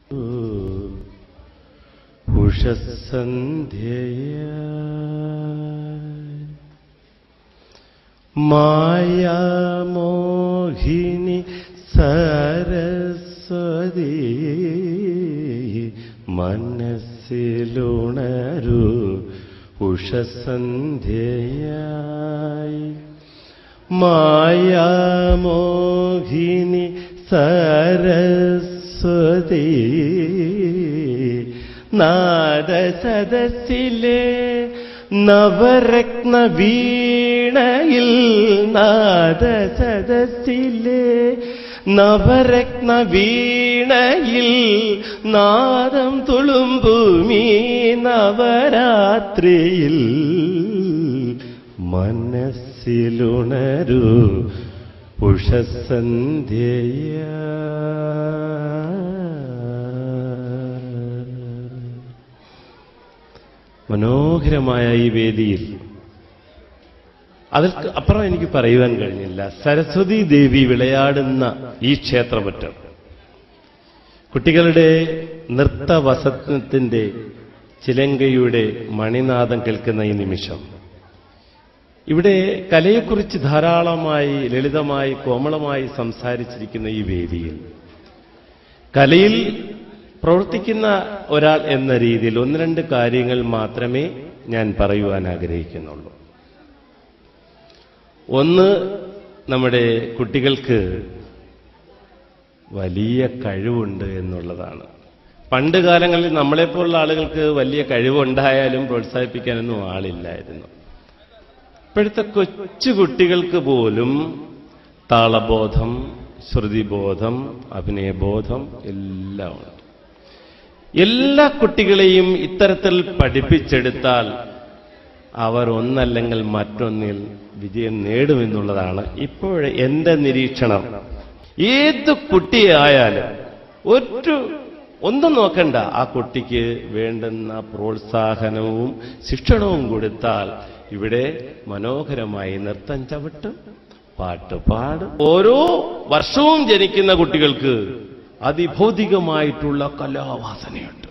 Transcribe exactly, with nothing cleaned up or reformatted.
ഉഷസന്ധ്യയായി മായാമോഹിനി സരസ്വതി മനസ്സിലുണരൂ ഉഷസന്ധ്യയായി മായാമോഹിനി സരസ്വതി നാദസദസ്സിലെ നവരത്ന വീണയിൽ നാദസദസ്സിലെ നവരത്ന വീണയിൽ നാദം തുളുമ്പുമീ നവരാത്രിയിൽ മനസ്സിലുണരൂ ഉഷസന്ധ്യയായി. മനോഹരമായ ഈ വേദിയിൽ അതിൽ അപ്പുറം എനിക്ക് പറയുവാൻ കഴിഞ്ഞില്ല. സരസ്വതി ദേവി വിളയാടുന്ന ഈ ക്ഷേത്രമുറ്റം കുട്ടികളുടെ നൃത്തവസന്തത്തിന്റെ ചിലങ്കയുടെ മണിനാദം കേൾക്കുന്ന ഈ നിമിഷം ഇവിടെ കലയെക്കുറിച്ച് ധാരാളമായി ലളിതമായി കോമളമായി സംസാരിച്ചിരിക്കുന്ന ഈ വേദിയിൽ കലയിൽ പ്രവർത്തിക്കുന്ന ഒരാൾ എന്ന രീതിയിൽ ഒന്ന് രണ്ട് കാര്യങ്ങൾ മാത്രമേ ഞാൻ പറയുവാൻ ആഗ്രഹിക്കുന്നുള്ളൂ. ഒന്ന്, നമ്മുടെ കുട്ടികൾക്ക് വലിയ കഴിവുണ്ട് എന്നുള്ളതാണ്. പണ്ട് കാലങ്ങളിൽ നമ്മളെപ്പോലുള്ള ആളുകൾക്ക് വലിയ കഴിവുണ്ടായാലും പ്രോത്സാഹിപ്പിക്കാനൊന്നും ആളില്ലായിരുന്നു. ഇപ്പോഴത്തെ കൊച്ചു കുട്ടികൾക്ക് പോലും താളബോധം, ശ്രുതിബോധം, അഭിനയബോധം എല്ലാം ഉണ്ട്. എല്ലാ കുട്ടികളെയും ഇത്തരത്തിൽ പഠിപ്പിച്ചെടുത്താൽ അവർ ഒന്നല്ലെങ്കിൽ മറ്റൊന്നിൽ വിജയം നേടുമെന്നുള്ളതാണ് ഇപ്പോഴെ എന്റെ നിരീക്ഷണം. ഏത് കുട്ടിയായാലും ഒരു ഒന്നും നോക്കണ്ട, ആ കുട്ടിക്ക് വേണ്ടുന്ന പ്രോത്സാഹനവും ശിക്ഷണവും കൊടുത്താൽ ഇവിടെ മനോഹരമായി നൃത്തം ചവിട്ടും, പാട്ട് പാടും. ഓരോ വർഷവും ജനിക്കുന്ന കുട്ടികൾക്ക് അതിഭൗതികമായിട്ടുള്ള കലാവാസനയുണ്ട്.